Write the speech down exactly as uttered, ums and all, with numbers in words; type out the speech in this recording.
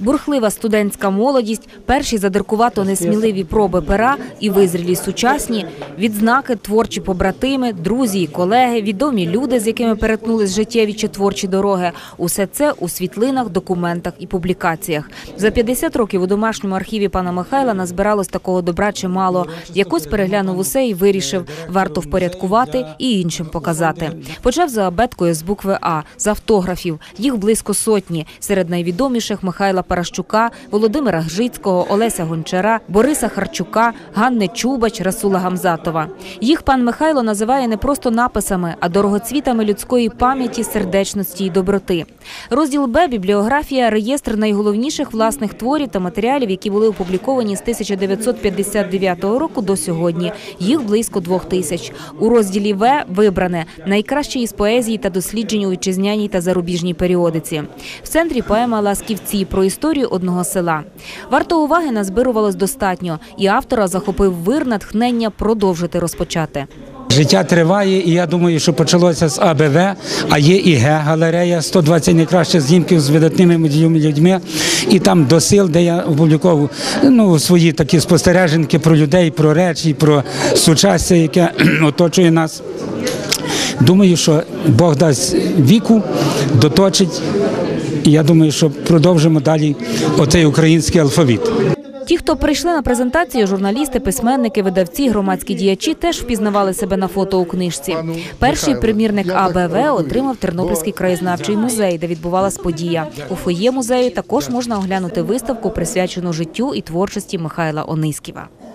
Бурхлива студентська молодість, перші задиркувато несміливі проби пера і визрілі сучасні, відзнаки, творчі побратими, друзі і колеги, відомі люди, з якими перетнулись життєві чи творчі дороги – усе це у світлинах, документах і публікаціях. За п'ятдесят років у домашньому архіві пана Михайла назбиралось такого добра чимало. Якось переглянув усе і вирішив – варто впорядкувати і іншим показати. Почав за абеткою з букви «А», з автографів. Їх близько сотні. Серед найвідоміших – Михайла Паращука, Володимира Гжицького, Олеся Гончара, Бориса Харчука, Ганни Чубач, Расула Гамзатова. Їх пан Михайло називає не просто написами, а дорогоцвітами людської пам'яті, сердечності і доброти. Розділ Б – бібліографія, реєстр найголовніших власних творів та матеріалів, які були опубліковані з тисяча дев'ятсот п'ятдесят дев'ятого року до сьогодні. Їх близько двох тисяч. У розділі В – вибране найкраще із поезії та досліджень у вітчизняній та зарубіжній періодиці. В центрі поема «Ласківці» про історію одного села. Варто уваги назбирувалось достатньо, і автора захопив вир натхнення продовжити розпочати. Життя триває, і я думаю, що почалося з А Б В, а є і Г – галерея, сто двадцять найкращих знімків з видатними людьми. І там до сил, де я опубліковував ну, свої такі спостереженки про людей, про речі, про сучастя, яке оточує нас. Думаю, що Бог дасть віку, доточить. І я думаю, що продовжимо далі оцей український алфавіт. Ті, хто прийшли на презентацію, журналісти, письменники, видавці, громадські діячі теж впізнавали себе на фото у книжці. Перший примірник А Б В отримав Тернопільський краєзнавчий музей, де відбувалась подія. У фоє музею також можна оглянути виставку, присвячену життю і творчості Михайла Ониськіва.